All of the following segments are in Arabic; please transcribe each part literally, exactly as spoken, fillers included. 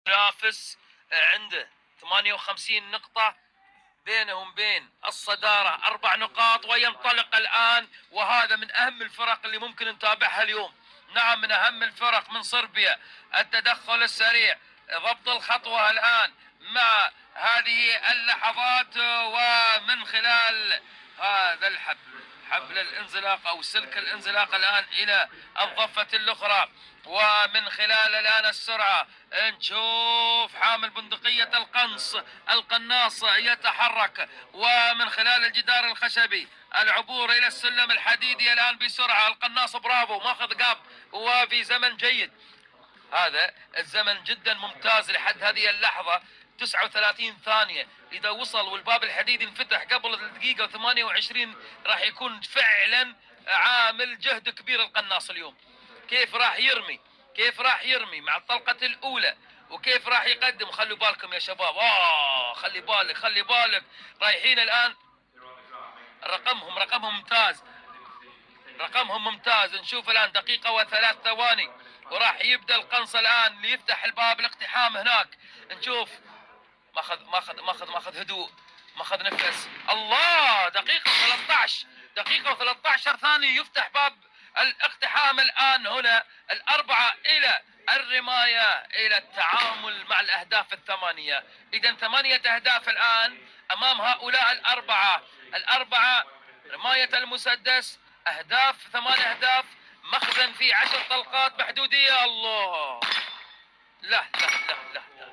المنافس عنده ثمانية وخمسين نقطة، بينهم بين الصدارة أربع نقاط، وينطلق الآن، وهذا من أهم الفرق اللي ممكن نتابعها اليوم. نعم، من أهم الفرق من صربيا، التدخل السريع، ضبط الخطوة الآن مع هذه اللحظات، ومن خلال هذا الحبل، حبل الانزلاق أو سلك الانزلاق الآن إلى الضفة الأخرى، ومن خلال الآن السرعة نشوف حامل بندقية القنص القناص يتحرك، ومن خلال الجدار الخشبي العبور إلى السلم الحديدي الآن بسرعة. القناص برافو، ماخذ قاب وفي زمن جيد، هذا الزمن جدا ممتاز لحد هذه اللحظة، تسعة وثلاثين ثانية. إذا وصل والباب الحديدي انفتح قبل الدقيقة ثمانية وعشرين راح يكون فعلا عامل جهد كبير القناص اليوم. كيف راح يرمي، كيف راح يرمي مع الطلقة الأولى، وكيف راح يقدم. خلوا بالكم يا شباب، آه خلي بالك خلي بالك، رايحين الآن رقمهم رقمهم ممتاز، رقمهم ممتاز. نشوف الآن دقيقة وثلاث ثواني، وراح يبدأ القنص الآن ليفتح الباب الاقتحام هناك. نشوف، ماخذ ماخذ ماخذ ماخذ هدوء، ماخذ نفس. الله، دقيقة ثلاثة عشر، دقيقة وثلاثة عشر ثانية يفتح باب الاقتحام الآن. هنا الأربعة إلى الرماية، إلى التعامل مع الأهداف الثمانية. إذا ثمانية أهداف الآن أمام هؤلاء الأربعة، الأربعة رماية المسدس، أهداف ثمان أهداف، مخزن في عشر طلقات بحدودية. الله، لا لا لا لا, لا.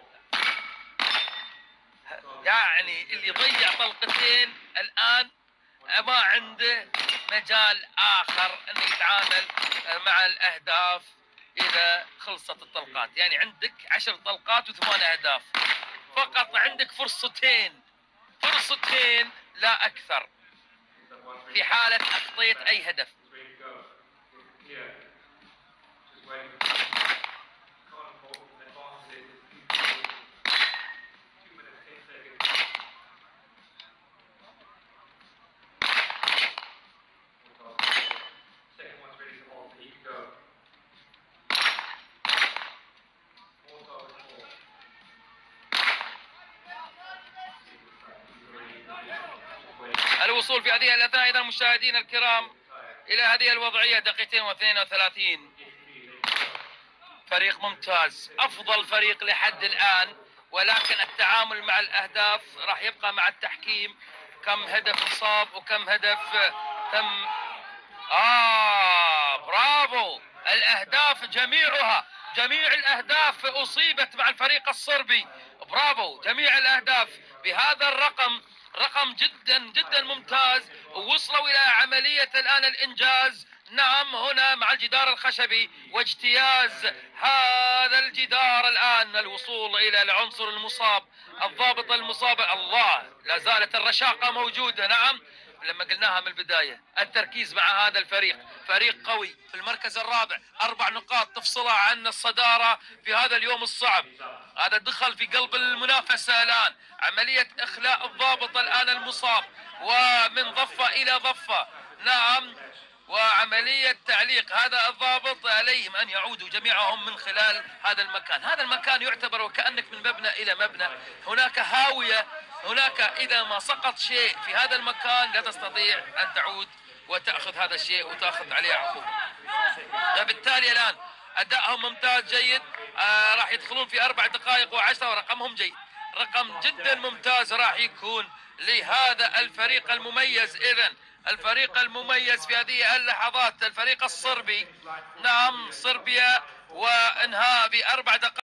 يعني اللي ضيع طلقتين الآن ما عنده مجال آخر أنه يتعامل مع الأهداف إذا خلصت الطلقات. يعني عندك عشر طلقات وثمان أهداف، فقط عندك فرصتين، فرصتين لا أكثر، في حالة أخطيت أي هدف. الوصول في هذه الأثناء أيضا مشاهدينا الكرام إلى هذه الوضعية، دقيقتين واثنين وثلاثين. فريق ممتاز، أفضل فريق لحد الآن، ولكن التعامل مع الأهداف راح يبقى مع التحكيم. كم هدف انصاب وكم هدف تم. آه برافو، الأهداف جميعها، جميع الأهداف أصيبت مع الفريق الصربي. برافو، جميع الأهداف بهذا الرقم، رقم جدا جدا ممتاز. ووصلوا إلى عملية الآن الإنجاز. نعم، هنا مع الجدار الخشبي واجتياز هذا الجدار الآن، الوصول إلى العنصر المصاب، الضابط المصاب. الله، لا زالت الرشاقة موجودة. نعم، لما قلناها من البداية، التركيز مع هذا الفريق، فريق قوي في المركز الرابع، أربع نقاط تفصلها عن الصدارة في هذا اليوم الصعب. هذا دخل في قلب المنافسة الآن، عملية إخلاء الضابط الآن المصاب، ومن ضفة إلى ضفة. نعم، وعملية تعليق هذا الضابط. عليهم أن يعودوا جميعهم من خلال هذا المكان. هذا المكان يعتبر وكأنك من مبنى إلى مبنى، هناك هاوية، هناك إذا ما سقط شيء في هذا المكان لا تستطيع أن تعود وتأخذ هذا الشيء وتأخذ عليه عقوبة. فبالتالي الآن أدائهم ممتاز جيد. آه راح يدخلون في أربع دقائق وعشرة، ورقمهم جيد، رقم جدا ممتاز راح يكون لهذا الفريق المميز. إذن الفريق المميز في هذه اللحظات الفريق الصربي. نعم، صربيا، وانهاء بأربع دقائق.